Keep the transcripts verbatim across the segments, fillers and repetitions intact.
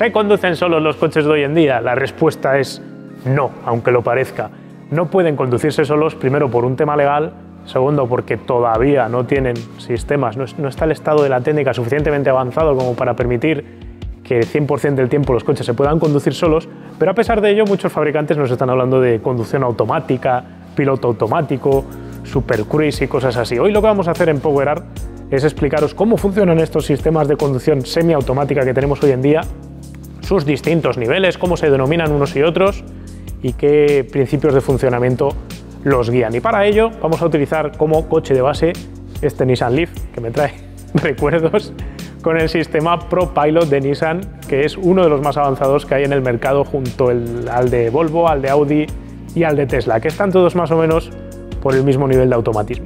¿Se conducen solos los coches de hoy en día? La respuesta es no, aunque lo parezca. No pueden conducirse solos, primero por un tema legal, segundo porque todavía no tienen sistemas, no, no está el estado de la técnica suficientemente avanzado como para permitir que el cien por cien del tiempo los coches se puedan conducir solos, pero a pesar de ello muchos fabricantes nos están hablando de conducción automática, piloto automático, super cruise y cosas así. Hoy lo que vamos a hacer en PowerArt es explicaros cómo funcionan estos sistemas de conducción semiautomática que tenemos hoy en día, sus distintos niveles, cómo se denominan unos y otros y qué principios de funcionamiento los guían. Y para ello vamos a utilizar como coche de base este Nissan Leaf, que me trae recuerdos, con el sistema ProPilot de Nissan, que es uno de los más avanzados que hay en el mercado junto el, al de Volvo, al de Audi y al de Tesla, que están todos más o menos por el mismo nivel de automatismo.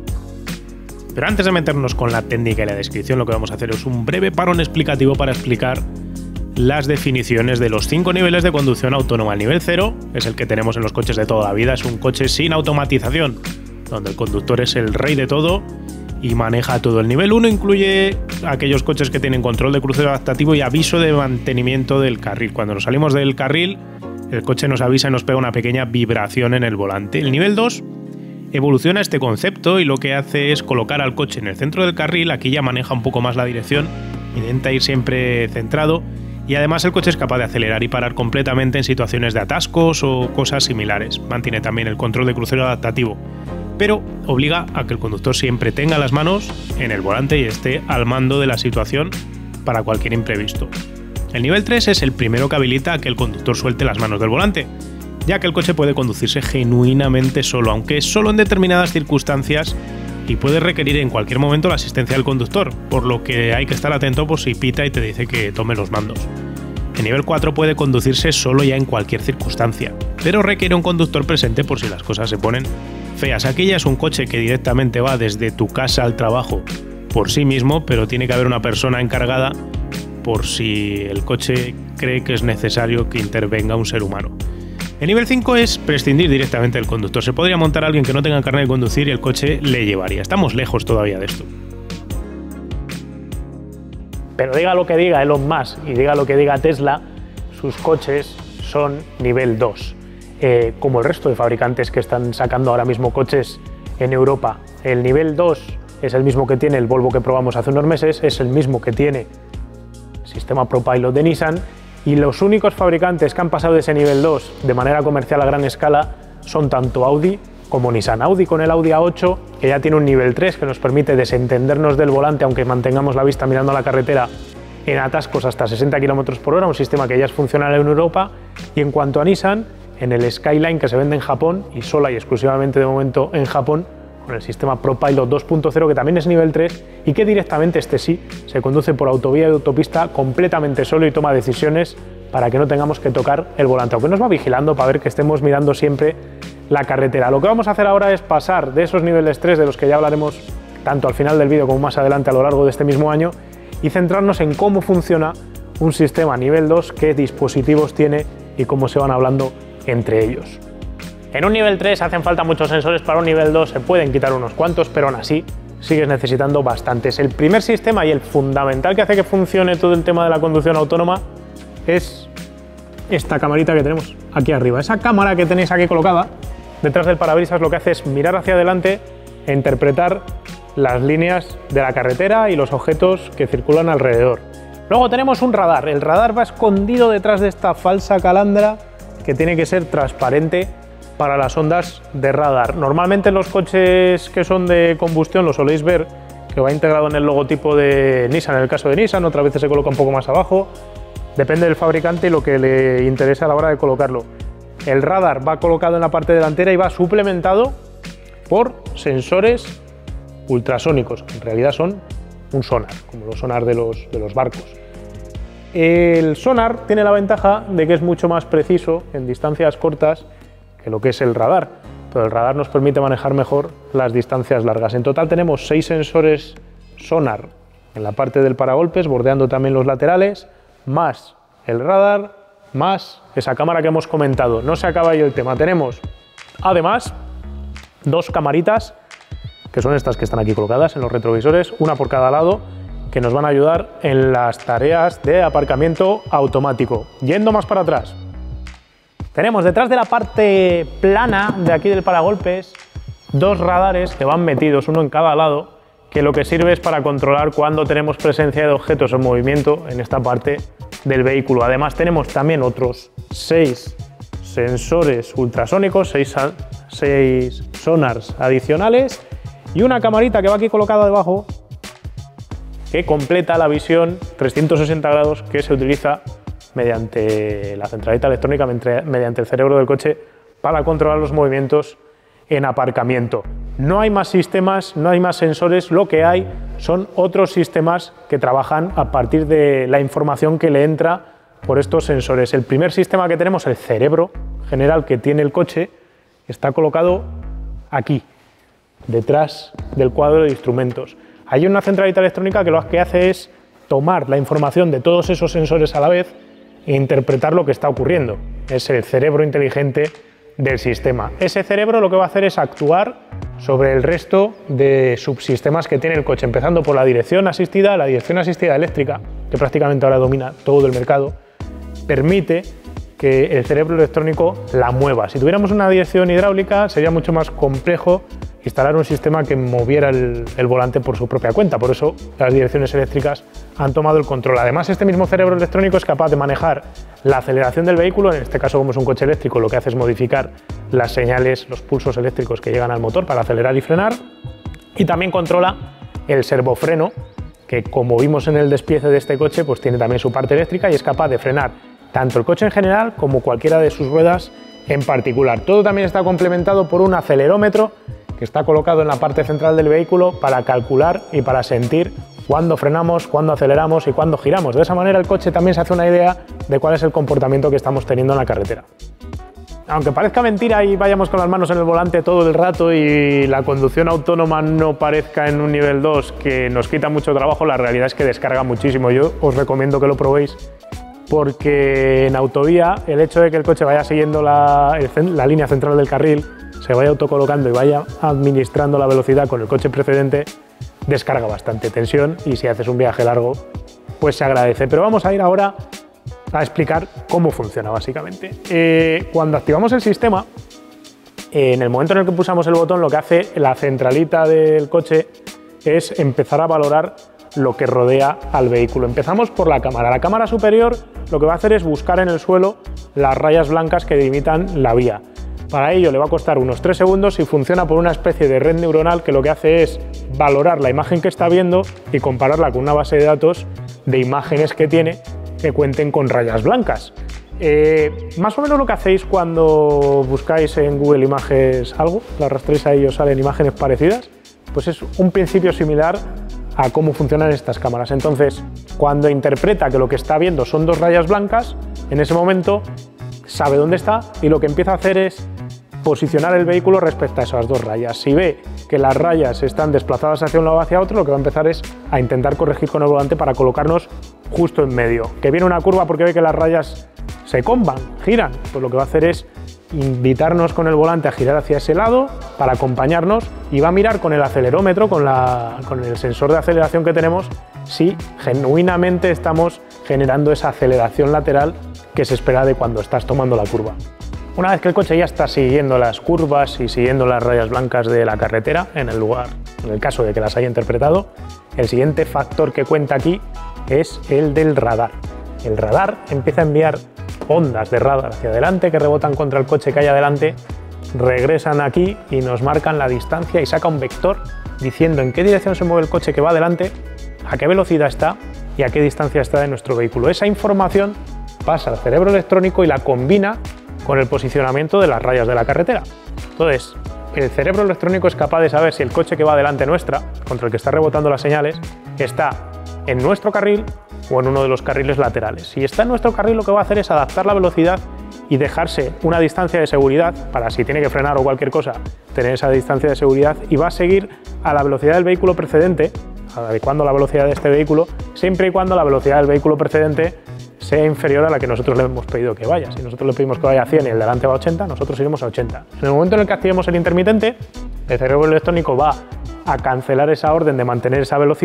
Pero antes de meternos con la técnica y la descripción, lo que vamos a hacer es un breve parón explicativo para explicar las definiciones de los cinco niveles de conducción autónoma. El nivel cero es el que tenemos en los coches de toda la vida, es un coche sin automatización, donde el conductor es el rey de todo y maneja todo. El nivel uno incluye aquellos coches que tienen control de crucero adaptativo y aviso de mantenimiento del carril. Cuando nos salimos del carril, el coche nos avisa y nos pega una pequeña vibración en el volante. El nivel dos evoluciona este concepto y lo que hace es colocar al coche en el centro del carril. Aquí ya maneja un poco más la dirección, intenta ir siempre centrado y además el coche es capaz de acelerar y parar completamente en situaciones de atascos o cosas similares. Mantiene también el control de crucero adaptativo, pero obliga a que el conductor siempre tenga las manos en el volante y esté al mando de la situación para cualquier imprevisto. El nivel tres es el primero que habilita a que el conductor suelte las manos del volante, ya que el coche puede conducirse genuinamente solo, aunque solo en determinadas circunstancias, y puede requerir en cualquier momento la asistencia del conductor, por lo que hay que estar atento por si pita y te dice que tome los mandos. El nivel cuatro puede conducirse solo ya en cualquier circunstancia, pero requiere un conductor presente por si las cosas se ponen feas. Aquí ya es un coche que directamente va desde tu casa al trabajo por sí mismo, pero tiene que haber una persona encargada por si el coche cree que es necesario que intervenga un ser humano. El nivel cinco es prescindir directamente del conductor. Se podría montar a alguien que no tenga carnet de conducir y el coche le llevaría. Estamos lejos todavía de esto. Pero diga lo que diga Elon Musk y diga lo que diga Tesla, sus coches son nivel dos. Eh, como el resto de fabricantes que están sacando ahora mismo coches en Europa. El nivel dos es el mismo que tiene el Volvo que probamos hace unos meses, es el mismo que tiene el sistema ProPilot de Nissan, y los únicos fabricantes que han pasado de ese nivel dos de manera comercial a gran escala son tanto Audi como Nissan. Audi con el Audi A ocho, que ya tiene un nivel tres que nos permite desentendernos del volante aunque mantengamos la vista mirando a la carretera en atascos hasta sesenta kilómetros por hora, un sistema que ya es funcional en Europa. Y en cuanto a Nissan, en el Skyline, que se vende en Japón y sola y exclusivamente de momento en Japón, con el sistema ProPilot dos punto cero, que también es nivel tres y que directamente este sí se conduce por autovía y autopista completamente solo y toma decisiones para que no tengamos que tocar el volante, aunque nos va vigilando para ver que estemos mirando siempre la carretera. Lo que vamos a hacer ahora es pasar de esos niveles tres, de los que ya hablaremos tanto al final del vídeo como más adelante a lo largo de este mismo año, y centrarnos en cómo funciona un sistema nivel dos, qué dispositivos tiene y cómo se van hablando entre ellos. En un nivel tres hacen falta muchos sensores, para un nivel dos se pueden quitar unos cuantos, pero aún así sigues necesitando bastantes. El primer sistema y el fundamental que hace que funcione todo el tema de la conducción autónoma es esta camarita que tenemos aquí arriba. Esa cámara que tenéis aquí colocada detrás del parabrisas lo que hace es mirar hacia adelante e interpretar las líneas de la carretera y los objetos que circulan alrededor. Luego tenemos un radar. El radar va escondido detrás de esta falsa calandra que tiene que ser transparente para las ondas de radar. Normalmente los coches que son de combustión lo soléis ver que va integrado en el logotipo de Nissan, en el caso de Nissan, otras veces se coloca un poco más abajo, depende del fabricante y lo que le interesa a la hora de colocarlo. El radar va colocado en la parte delantera y va suplementado por sensores ultrasónicos, que en realidad son un sonar, como los sonar de los, de los barcos. El sonar tiene la ventaja de que es mucho más preciso en distancias cortas que lo que es el radar, pero el radar nos permite manejar mejor las distancias largas. En total tenemos seis sensores sonar en la parte del paragolpes, bordeando también los laterales, más el radar, más esa cámara que hemos comentado. No se acaba ahí el tema. Tenemos además dos camaritas, que son estas que están aquí colocadas en los retrovisores, una por cada lado, que nos van a ayudar en las tareas de aparcamiento automático. Yendo más para atrás, tenemos detrás de la parte plana de aquí del paragolpes dos radares que van metidos, uno en cada lado, que lo que sirve es para controlar cuando tenemos presencia de objetos en movimiento en esta parte del vehículo. Además tenemos también otros seis sensores ultrasónicos, seis, seis sonars adicionales y una camarita que va aquí colocada debajo que completa la visión trescientos sesenta grados que se utiliza mediante la centralita electrónica, mediante el cerebro del coche, para controlar los movimientos en aparcamiento. No hay más sistemas, no hay más sensores, lo que hay son otros sistemas que trabajan a partir de la información que le entra por estos sensores. El primer sistema que tenemos, el cerebro general que tiene el coche, está colocado aquí, detrás del cuadro de instrumentos. Hay una centralita electrónica que lo que hace es tomar la información de todos esos sensores a la vez e interpretar lo que está ocurriendo. Es el cerebro inteligente del sistema. Ese cerebro lo que va a hacer es actuar sobre el resto de subsistemas que tiene el coche, empezando por la dirección asistida. La dirección asistida eléctrica, que prácticamente ahora domina todo el mercado, permite que el cerebro electrónico la mueva. Si tuviéramos una dirección hidráulica sería mucho más complejo instalar un sistema que moviera el, el volante por su propia cuenta, por eso las direcciones eléctricas han tomado el control. Además, este mismo cerebro electrónico es capaz de manejar la aceleración del vehículo, en este caso como es un coche eléctrico, lo que hace es modificar las señales, los pulsos eléctricos que llegan al motor para acelerar y frenar, y también controla el servofreno, que como vimos en el despiece de este coche, pues tiene también su parte eléctrica y es capaz de frenar tanto el coche en general como cualquiera de sus ruedas en particular. Todo también está complementado por un acelerómetro que está colocado en la parte central del vehículo para calcular y para sentir cuándo frenamos, cuándo aceleramos y cuándo giramos. De esa manera el coche también se hace una idea de cuál es el comportamiento que estamos teniendo en la carretera. Aunque parezca mentira y vayamos con las manos en el volante todo el rato y la conducción autónoma no parezca en un nivel dos que nos quita mucho trabajo, la realidad es que descarga muchísimo. Yo os recomiendo que lo probéis porque en autovía el hecho de que el coche vaya siguiendo la, la línea central del carril, se vaya autocolocando y vaya administrando la velocidad con el coche precedente, descarga bastante tensión y si haces un viaje largo pues se agradece. Pero vamos a ir ahora a explicar cómo funciona básicamente. Eh, cuando activamos el sistema, eh, en el momento en el que pulsamos el botón, lo que hace la centralita del coche es empezar a valorar lo que rodea al vehículo. Empezamos por la cámara. La cámara superior lo que va a hacer es buscar en el suelo las rayas blancas que delimitan la vía. Para ello le va a costar unos tres segundos y funciona por una especie de red neuronal que lo que hace es valorar la imagen que está viendo y compararla con una base de datos de imágenes que tiene que cuenten con rayas blancas. Eh, más o menos lo que hacéis cuando buscáis en Google Images algo, la arrastréis ahí y os salen imágenes parecidas, pues es un principio similar a cómo funcionan estas cámaras. Entonces, cuando interpreta que lo que está viendo son dos rayas blancas, en ese momento sabe dónde está y lo que empieza a hacer es posicionar el vehículo respecto a esas dos rayas. Si ve que las rayas están desplazadas hacia un lado o hacia otro, lo que va a empezar es a intentar corregir con el volante para colocarnos justo en medio. Que viene una curva porque ve que las rayas se comban, giran, pues lo que va a hacer es invitarnos con el volante a girar hacia ese lado para acompañarnos y va a mirar con el acelerómetro, con, la, con el sensor de aceleración que tenemos, si genuinamente estamos generando esa aceleración lateral que se espera de cuando estás tomando la curva. Una vez que el coche ya está siguiendo las curvas y siguiendo las rayas blancas de la carretera, en el lugar, en el caso de que las haya interpretado, el siguiente factor que cuenta aquí es el del radar. El radar empieza a enviar ondas de radar hacia adelante que rebotan contra el coche que hay adelante, regresan aquí y nos marcan la distancia y saca un vector diciendo en qué dirección se mueve el coche que va adelante, a qué velocidad está y a qué distancia está de nuestro vehículo. Esa información pasa al cerebro electrónico y la combina con el posicionamiento de las rayas de la carretera. Entonces, el cerebro electrónico es capaz de saber si el coche que va delante nuestra, contra el que está rebotando las señales, está en nuestro carril o en uno de los carriles laterales. Si está en nuestro carril, lo que va a hacer es adaptar la velocidad y dejarse una distancia de seguridad para si tiene que frenar o cualquier cosa, tener esa distancia de seguridad y va a seguir a la velocidad del vehículo precedente, adecuando la velocidad de este vehículo, siempre y cuando la velocidad del vehículo precedente sea inferior a la que nosotros le hemos pedido que vaya. Si nosotros le pedimos que vaya a cien y el delante va a ochenta, nosotros iremos a ochenta. En el momento en el que activemos el intermitente, el cerebro electrónico va a cancelar esa orden de mantener esa velocidad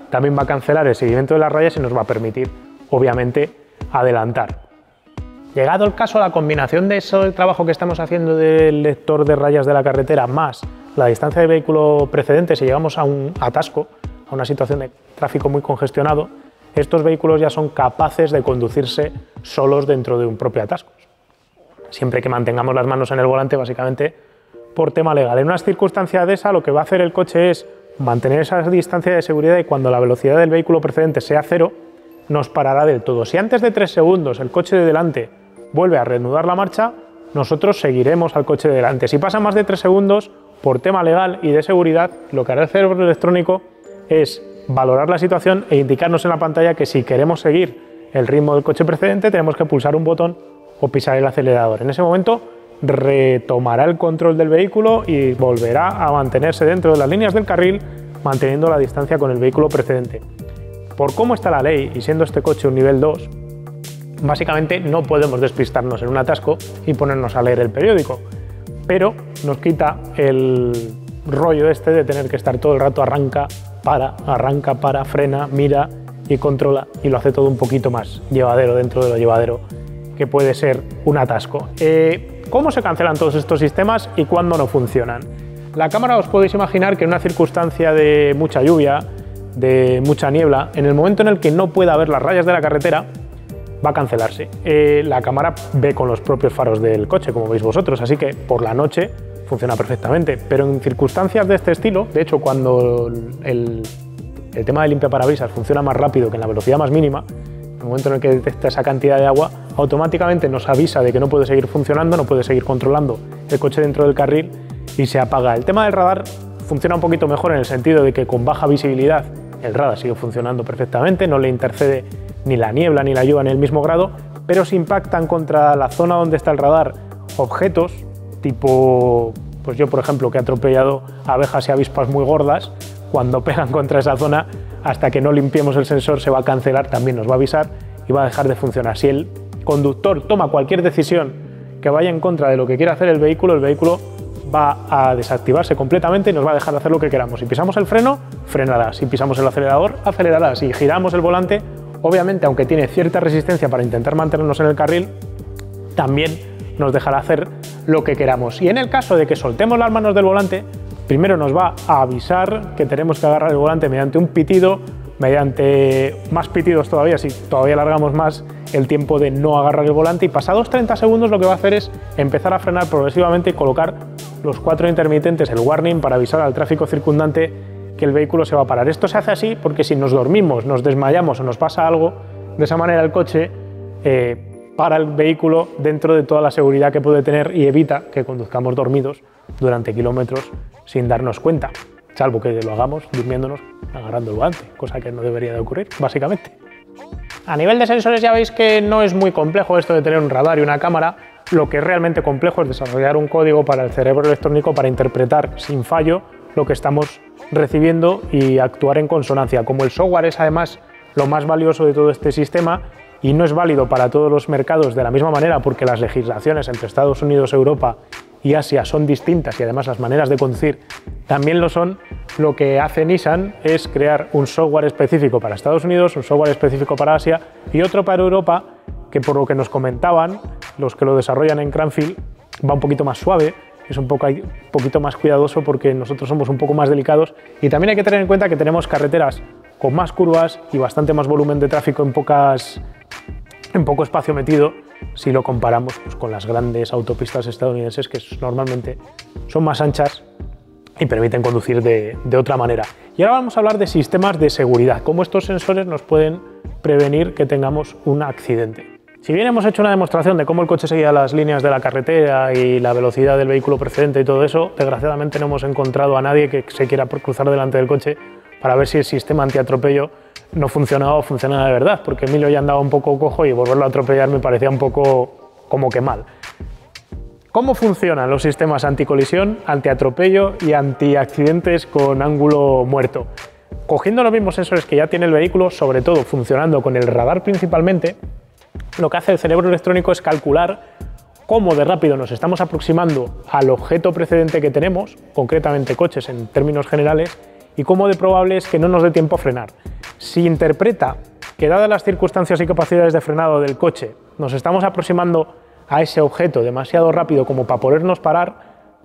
también va a cancelar el seguimiento de las rayas y nos va a permitir, obviamente, adelantar. Llegado el caso, la combinación de eso, el trabajo que estamos haciendo del lector de rayas de la carretera más la distancia del vehículo precedente, si llegamos a un atasco, a una situación de tráfico muy congestionado, estos vehículos ya son capaces de conducirse solos dentro de un propio atasco. Siempre que mantengamos las manos en el volante, básicamente por tema legal. En unas circunstancias de esa, lo que va a hacer el coche es mantener esa distancia de seguridad y cuando la velocidad del vehículo precedente sea cero, nos parará del todo. Si antes de tres segundos el coche de delante vuelve a reanudar la marcha, nosotros seguiremos al coche de delante. Si pasa más de tres segundos, por tema legal y de seguridad, lo que hará el cerebro electrónico es valorar la situación e indicarnos en la pantalla que si queremos seguir el ritmo del coche precedente tenemos que pulsar un botón o pisar el acelerador. En ese momento retomará el control del vehículo y volverá a mantenerse dentro de las líneas del carril, manteniendo la distancia con el vehículo precedente. Por cómo está la ley y siendo este coche un nivel dos, básicamente no podemos despistarnos en un atasco y ponernos a leer el periódico, pero nos quita el rollo este de tener que estar todo el rato arranca, para, arranca, para, frena, mira y controla, y lo hace todo un poquito más llevadero dentro de lo llevadero que puede ser un atasco. Eh, ¿Cómo se cancelan todos estos sistemas y cuándo no funcionan? La cámara, os podéis imaginar que en una circunstancia de mucha lluvia, de mucha niebla, en el momento en el que no pueda ver las rayas de la carretera, va a cancelarse. Eh, la cámara ve con los propios faros del coche, como veis vosotros, así que por la noche funciona perfectamente, pero en circunstancias de este estilo, de hecho cuando el, el tema de limpiaparabrisas funciona más rápido que en la velocidad más mínima, en el momento en el que detecta esa cantidad de agua, automáticamente nos avisa de que no puede seguir funcionando, no puede seguir controlando el coche dentro del carril y se apaga. El tema del radar funciona un poquito mejor en el sentido de que con baja visibilidad el radar sigue funcionando perfectamente, no le intercede ni la niebla ni la lluvia en el mismo grado, pero si impactan contra la zona donde está el radar objetos, tipo, pues yo por ejemplo que he atropellado abejas y avispas muy gordas, cuando pegan contra esa zona, hasta que no limpiemos el sensor se va a cancelar, también nos va a avisar y va a dejar de funcionar. Si el conductor toma cualquier decisión que vaya en contra de lo que quiere hacer el vehículo, el vehículo va a desactivarse completamente y nos va a dejar de hacer lo que queramos. Si pisamos el freno, frenará. Si pisamos el acelerador, acelerará. Si giramos el volante, obviamente, aunque tiene cierta resistencia para intentar mantenernos en el carril, también nos dejará hacer lo que queramos. Y en el caso de que soltemos las manos del volante, primero nos va a avisar que tenemos que agarrar el volante mediante un pitido, mediante más pitidos todavía, si todavía alargamos más el tiempo de no agarrar el volante, y pasados treinta segundos lo que va a hacer es empezar a frenar progresivamente y colocar los cuatro intermitentes, el warning, para avisar al tráfico circundante que el vehículo se va a parar. Esto se hace así porque si nos dormimos, nos desmayamos o nos pasa algo, de esa manera el coche eh, para el vehículo dentro de toda la seguridad que puede tener y evita que conduzcamos dormidos durante kilómetros sin darnos cuenta, salvo que lo hagamos durmiéndonos agarrando el volante, cosa que no debería de ocurrir, básicamente. A nivel de sensores ya veis que no es muy complejo esto de tener un radar y una cámara. Lo que es realmente complejo es desarrollar un código para el cerebro electrónico para interpretar sin fallo lo que estamos recibiendo y actuar en consonancia. Como el software es además lo más valioso de todo este sistema y no es válido para todos los mercados de la misma manera porque las legislaciones entre Estados Unidos, Europa y Asia son distintas y además las maneras de conducir también lo son, lo que hace Nissan es crear un software específico para Estados Unidos, un software específico para Asia y otro para Europa, que por lo que nos comentaban los que lo desarrollan en Cranfield va un poquito más suave, es un, poco, un poquito más cuidadoso porque nosotros somos un poco más delicados y también hay que tener en cuenta que tenemos carreteras con más curvas y bastante más volumen de tráfico en, pocas, en poco espacio metido si lo comparamos pues, con las grandes autopistas estadounidenses que normalmente son más anchas y permiten conducir de, de otra manera. Y ahora vamos a hablar de sistemas de seguridad, cómo estos sensores nos pueden prevenir que tengamos un accidente. Si bien hemos hecho una demostración de cómo el coche seguía las líneas de la carretera y la velocidad del vehículo precedente y todo eso, desgraciadamente no hemos encontrado a nadie que se quiera cruzar delante del coche para ver si el sistema antiatropello no funcionaba o funcionaba de verdad, porque Emilio ya andaba un poco cojo y volverlo a atropellar me parecía un poco como que mal. ¿Cómo funcionan los sistemas anticolisión, antiatropello y antiaccidentes con ángulo muerto? Cogiendo los mismos sensores que ya tiene el vehículo, sobre todo funcionando con el radar principalmente, lo que hace el cerebro electrónico es calcular cómo de rápido nos estamos aproximando al objeto precedente que tenemos, concretamente coches en términos generales, y cómo de probable es que no nos dé tiempo a frenar. Si interpreta que dadas las circunstancias y capacidades de frenado del coche nos estamos aproximando a ese objeto demasiado rápido como para podernos parar,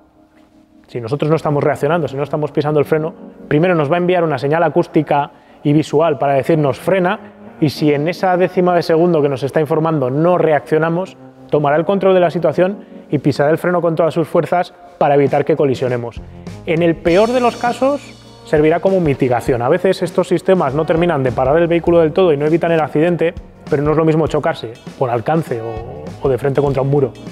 si nosotros no estamos reaccionando, si no estamos pisando el freno, primero nos va a enviar una señal acústica y visual para decirnos frena, y si en esa décima de segundo que nos está informando no reaccionamos, tomará el control de la situación y pisará el freno con todas sus fuerzas para evitar que colisionemos. En el peor de los casos servirá como mitigación. A veces estos sistemas no terminan de parar el vehículo del todo y no evitan el accidente, pero no es lo mismo chocarse por alcance o, o de frente contra un muro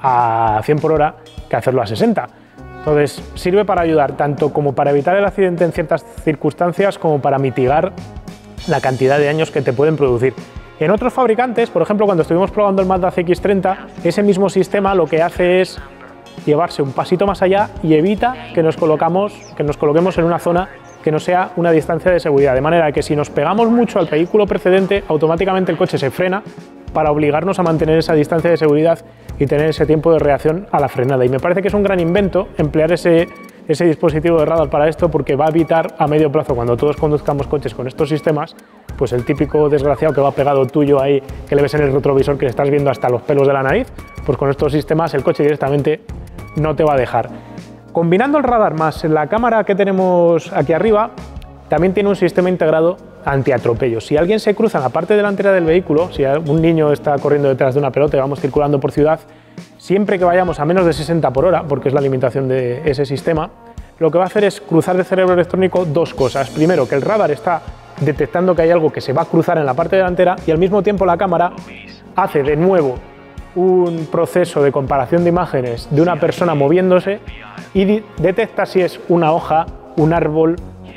a cien por hora que hacerlo a sesenta. Entonces sirve para ayudar tanto como para evitar el accidente en ciertas circunstancias como para mitigar la cantidad de daños que te pueden producir. En otros fabricantes, por ejemplo, cuando estuvimos probando el Mazda C X treinta, ese mismo sistema lo que hace es llevarse un pasito más allá y evita que nos, colocamos, que nos coloquemos en una zona que no sea una distancia de seguridad, de manera que si nos pegamos mucho al vehículo precedente, automáticamente el coche se frena para obligarnos a mantener esa distancia de seguridad y tener ese tiempo de reacción a la frenada. Y me parece que es un gran invento emplear ese, ese dispositivo de radar para esto, porque va a evitar a medio plazo, cuando todos conduzcamos coches con estos sistemas, pues el típico desgraciado que va pegado tuyo ahí, que le ves en el retrovisor que le estás viendo hasta los pelos de la nariz, pues con estos sistemas el coche directamente no te va a dejar. Combinando el radar más la cámara que tenemos aquí arriba, también tiene un sistema integrado antiatropello. Si alguien se cruza en la parte delantera del vehículo, si un niño está corriendo detrás de una pelota y vamos circulando por ciudad, siempre que vayamos a menos de sesenta por hora, porque es la limitación de ese sistema, lo que va a hacer es cruzar el cerebro electrónico dos cosas. Primero, que el radar está detectando que hay algo que se va a cruzar en la parte delantera, y al mismo tiempo la cámara hace de nuevo un proceso de comparación de imágenes de una persona moviéndose y detecta si es una hoja, un árbol,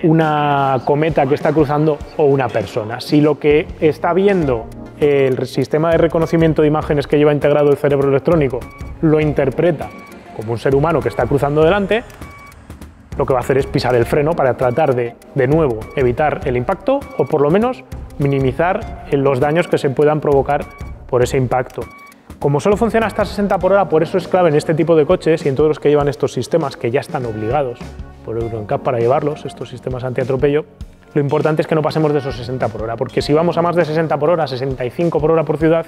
una cometa que está cruzando o una persona. Si lo que está viendo el sistema de reconocimiento de imágenes que lleva integrado el cerebro electrónico lo interpreta como un ser humano que está cruzando delante, lo que va a hacer es pisar el freno para tratar de, de nuevo, evitar el impacto o por lo menos minimizar los daños que se puedan provocar por ese impacto. Como solo funciona hasta sesenta por hora, por eso es clave en este tipo de coches y en todos los que llevan estos sistemas, que ya están obligados por Euro N C A P para llevarlos, estos sistemas antiatropello, lo importante es que no pasemos de esos sesenta por hora, porque si vamos a más de sesenta por hora, sesenta y cinco por hora por ciudad,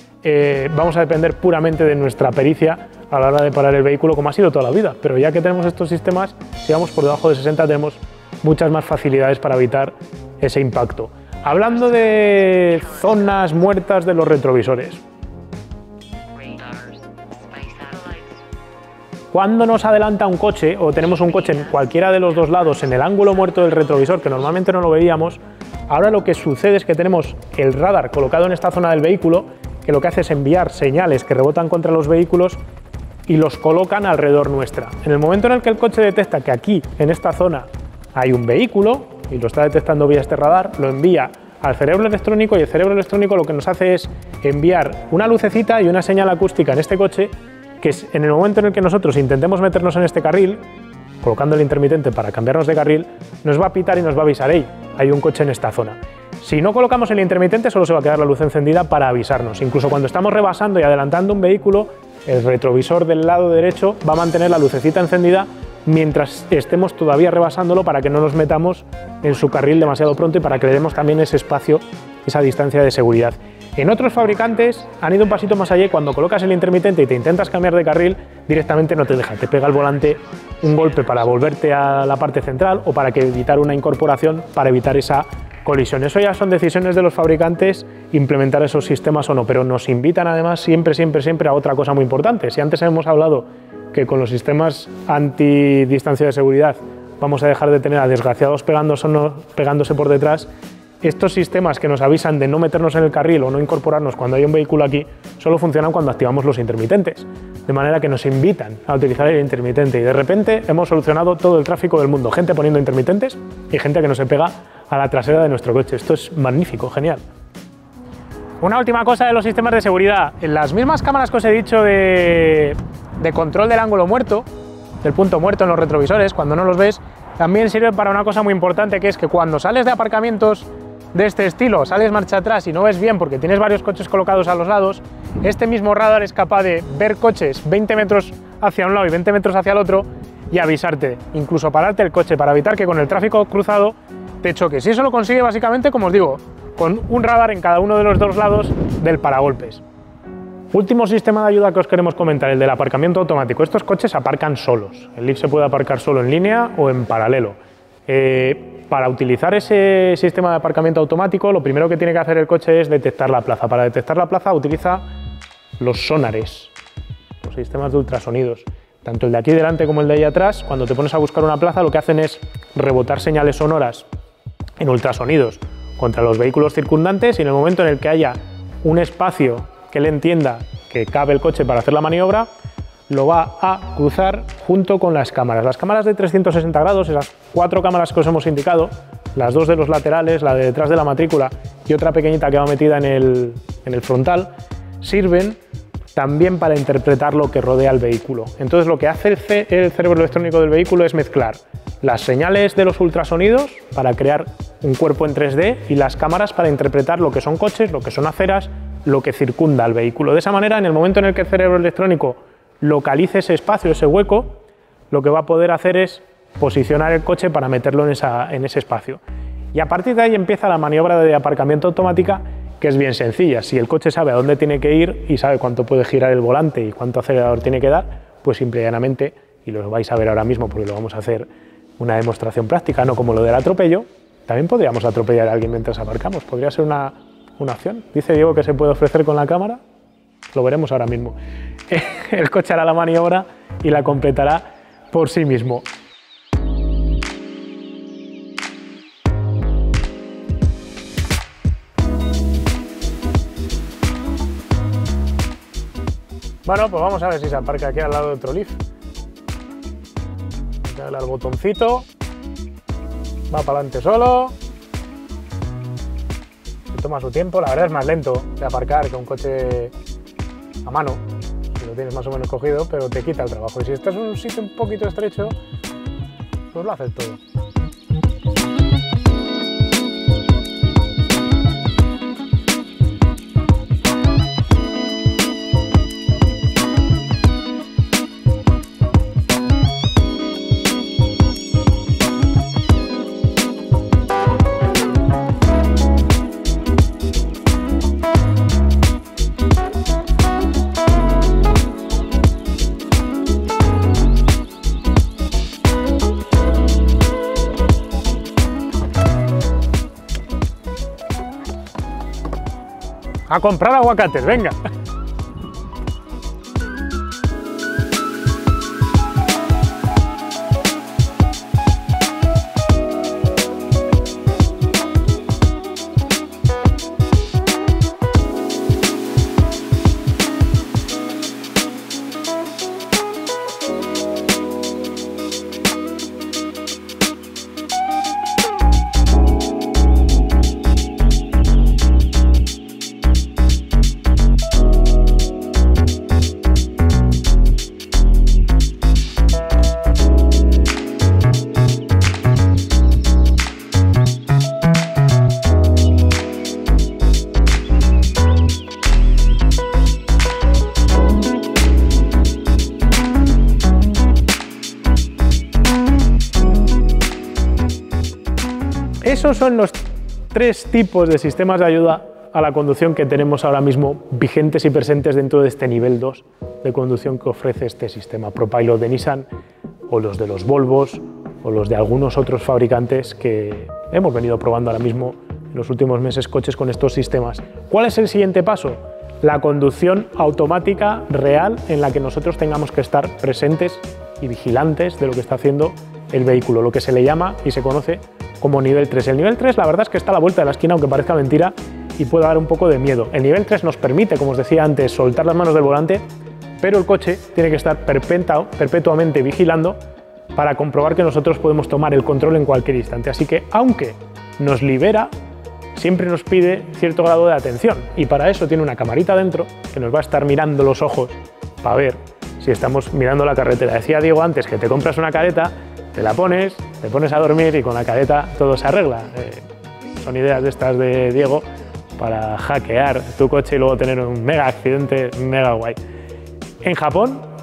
eh, vamos a depender puramente de nuestra pericia a la hora de parar el vehículo, como ha sido toda la vida. Pero ya que tenemos estos sistemas, si vamos por debajo de sesenta, tenemos muchas más facilidades para evitar ese impacto. Hablando de zonas muertas de los retrovisores, cuando nos adelanta un coche o tenemos un coche en cualquiera de los dos lados en el ángulo muerto del retrovisor, que normalmente no lo veríamos, ahora lo que sucede es que tenemos el radar colocado en esta zona del vehículo, que lo que hace es enviar señales que rebotan contra los vehículos y los colocan alrededor nuestra. En el momento en el que el coche detecta que aquí, en esta zona, hay un vehículo y lo está detectando vía este radar, lo envía al cerebro electrónico, y el cerebro electrónico lo que nos hace es enviar una lucecita y una señal acústica en este coche, que es en el momento en el que nosotros intentemos meternos en este carril, colocando el intermitente para cambiarnos de carril, nos va a pitar y nos va a avisar: hey, hay un coche en esta zona. Si no colocamos el intermitente, solo se va a quedar la luz encendida para avisarnos. Incluso cuando estamos rebasando y adelantando un vehículo, el retrovisor del lado derecho va a mantener la lucecita encendida mientras estemos todavía rebasándolo, para que no nos metamos en su carril demasiado pronto y para que le demos también ese espacio, esa distancia de seguridad. En otros fabricantes han ido un pasito más allá y cuando colocas el intermitente y te intentas cambiar de carril, directamente no te deja, te pega el volante un golpe para volverte a la parte central o para que evitar una incorporación, para evitar esa colisión. Eso ya son decisiones de los fabricantes, implementar esos sistemas o no, pero nos invitan además siempre, siempre, siempre a otra cosa muy importante. Si antes hemos hablado que con los sistemas anti-distancia de seguridad vamos a dejar de tener a desgraciados pegándose, pegándose por detrás, estos sistemas que nos avisan de no meternos en el carril o no incorporarnos cuando hay un vehículo aquí, solo funcionan cuando activamos los intermitentes. De manera que nos invitan a utilizar el intermitente y de repente hemos solucionado todo el tráfico del mundo. Gente poniendo intermitentes y gente que no se pega a la trasera de nuestro coche. Esto es magnífico, genial. Una última cosa de los sistemas de seguridad. En las mismas cámaras que os he dicho de, de control del ángulo muerto, del punto muerto en los retrovisores, cuando no los ves, también sirven para una cosa muy importante, que es que cuando sales de aparcamientos de este estilo, sales marcha atrás y no ves bien porque tienes varios coches colocados a los lados, este mismo radar es capaz de ver coches veinte metros hacia un lado y veinte metros hacia el otro y avisarte, incluso pararte el coche para evitar que con el tráfico cruzado te choques. Y eso lo consigue básicamente, como os digo, con un radar en cada uno de los dos lados del paragolpes. Último sistema de ayuda que os queremos comentar, el del aparcamiento automático. Estos coches aparcan solos. El Leaf se puede aparcar solo en línea o en paralelo. Eh, para utilizar ese sistema de aparcamiento automático, lo primero que tiene que hacer el coche es detectar la plaza. Para detectar la plaza utiliza los sonares, los sistemas de ultrasonidos. Tanto el de aquí delante como el de ahí atrás, cuando te pones a buscar una plaza, lo que hacen es rebotar señales sonoras en ultrasonidos contra los vehículos circundantes, y en el momento en el que haya un espacio que él entienda que cabe el coche para hacer la maniobra, lo va a cruzar junto con las cámaras. Las cámaras de trescientos sesenta grados, esas cuatro cámaras que os hemos indicado, las dos de los laterales, la de detrás de la matrícula y otra pequeñita que va metida en el, en el frontal, sirven también para interpretar lo que rodea el vehículo. Entonces lo que hace el, ce el cerebro electrónico del vehículo es mezclar las señales de los ultrasonidos para crear un cuerpo en tres D y las cámaras para interpretar lo que son coches, lo que son aceras, lo que circunda al vehículo. De esa manera, en el momento en el que el cerebro electrónico localice ese espacio, ese hueco, lo que va a poder hacer es posicionar el coche para meterlo en, esa, en ese espacio. Y a partir de ahí empieza la maniobra de aparcamiento automática, que es bien sencilla. Si el coche sabe a dónde tiene que ir y sabe cuánto puede girar el volante y cuánto acelerador tiene que dar, pues simple y llanamente, y lo vais a ver ahora mismo porque lo vamos a hacer una demostración práctica, no como lo del atropello, también podríamos atropellar a alguien mientras aparcamos. Podría ser una, una opción. Dice Diego que se puede ofrecer con la cámara. Lo veremos ahora mismo. El coche hará la maniobra y la completará por sí mismo. Bueno, pues vamos a ver si se aparca aquí al lado de otro Leaf. Vamos a darle al botoncito. Va para adelante solo. Se toma su tiempo. La verdad es más lento de aparcar que un coche a mano, si lo tienes más o menos cogido, pero te quita el trabajo. Y si estás en un sitio un poquito estrecho, pues lo haces todo. A comprar aguacates, venga. Esos son los tres tipos de sistemas de ayuda a la conducción que tenemos ahora mismo vigentes y presentes dentro de este nivel dos de conducción que ofrece este sistema ProPilot de Nissan, o los de los Volvos, o los de algunos otros fabricantes que hemos venido probando ahora mismo en los últimos meses coches con estos sistemas. ¿Cuál es el siguiente paso? La conducción automática real, en la que nosotros tengamos que estar presentes y vigilantes de lo que está haciendo el vehículo, lo que se le llama y se conoce como nivel tres. El nivel tres, la verdad es que está a la vuelta de la esquina, aunque parezca mentira, y puede dar un poco de miedo. El nivel tres nos permite, como os decía antes, soltar las manos del volante, pero el coche tiene que estar perpetuamente vigilando para comprobar que nosotros podemos tomar el control en cualquier instante. Así que, aunque nos libera, siempre nos pide cierto grado de atención, y para eso tiene una camarita dentro que nos va a estar mirando los ojos para ver si estamos mirando la carretera. Decía Diego antes que te compras una careta, te la pones, te pones a dormir y con la careta todo se arregla. Eh, son ideas de estas de Diego para hackear tu coche y luego tener un mega accidente mega guay. En Japón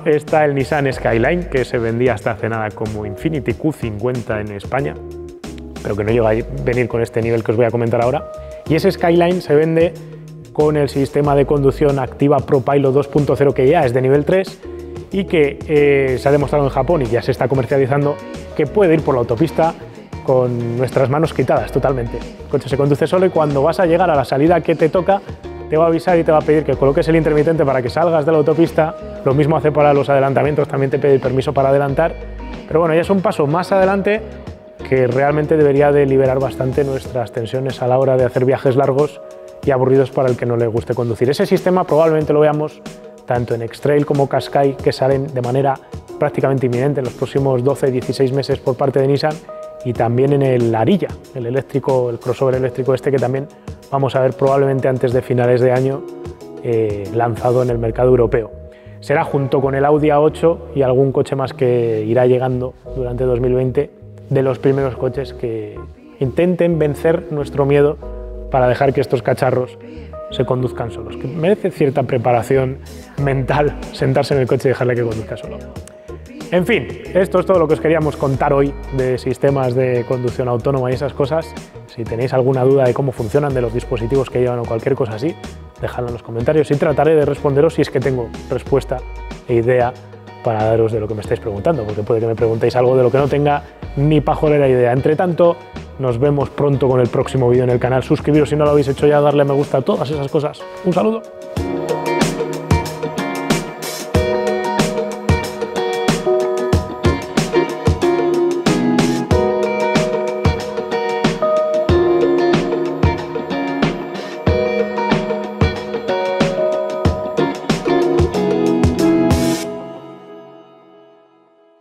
está el Nissan Skyline, que se vendía hasta hace nada como Infiniti Q cincuenta en España, pero que no llega a venir con este nivel que os voy a comentar ahora. Y ese Skyline se vende con el sistema de conducción activa ProPilot dos punto cero, que ya es de nivel tres y que eh, se ha demostrado en Japón y ya se está comercializando que puede ir por la autopista con nuestras manos quitadas totalmente. El coche se conduce solo y cuando vas a llegar a la salida que te toca, te va a avisar y te va a pedir que coloques el intermitente para que salgas de la autopista. Lo mismo hace para los adelantamientos, también te pide permiso para adelantar. Pero bueno, ya es un paso más adelante que realmente debería de liberar bastante nuestras tensiones a la hora de hacer viajes largos y aburridos para el que no le guste conducir. Ese sistema probablemente lo veamos tanto en X-Trail como Qashqai, que salen de manera prácticamente inminente en los próximos doce a dieciséis meses por parte de Nissan, y también en el Ariya, el eléctrico, el crossover eléctrico este, que también vamos a ver probablemente antes de finales de año eh, lanzado en el mercado europeo. Será junto con el Audi A ocho y algún coche más que irá llegando durante dos mil veinte de los primeros coches que intenten vencer nuestro miedo para dejar que estos cacharros se conduzcan solos. Que merece cierta preparación mental sentarse en el coche y dejarle que conduzca solo. En fin, esto es todo lo que os queríamos contar hoy de sistemas de conducción autónoma y esas cosas. Si tenéis alguna duda de cómo funcionan, de los dispositivos que llevan o cualquier cosa así, dejadlo en los comentarios y trataré de responderos si es que tengo respuesta e idea para daros de lo que me estáis preguntando, porque puede que me preguntéis algo de lo que no tenga ni pajolera idea. Entre tanto, nos vemos pronto con el próximo vídeo en el canal. Suscribiros si no lo habéis hecho ya, darle a me gusta, todas esas cosas. Un saludo.